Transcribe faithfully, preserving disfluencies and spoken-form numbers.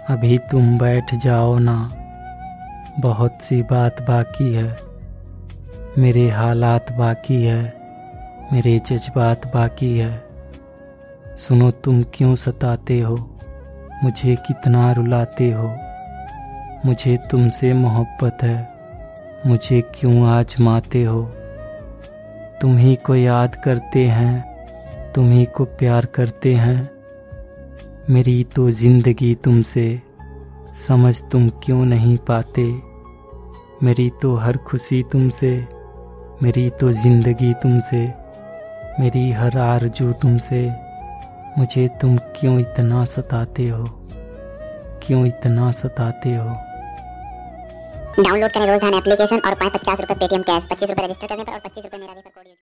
अभी तुम बैठ जाओ ना, बहुत सी बात बाकी है। मेरे हालात बाकी है, मेरे जज्बात बाकी है। सुनो तुम क्यों सताते हो, मुझे कितना रुलाते हो। मुझे तुमसे मोहब्बत है, मुझे क्यों आजमाते हो। तुम ही को याद करते हैं, तुम ही को प्यार करते हैं। मेरी तो जिंदगी तुमसे, समझ तुम क्यों नहीं पाते। मेरी तो हर खुशी तुमसे, मेरी तो जिंदगी तुमसे, मेरी हर आरज़ू तुमसे। मुझे तुम क्यों इतना सताते हो, क्यों इतना सताते हो। डाउनलोड करें रोज़ाना एप्लीकेशन और पाएं पचास रुपये पेटीएम कैश, पच्चीस रुपये रजिस्टर करने पर और पच्चीस रुपये मेरा रेफर कोड यूज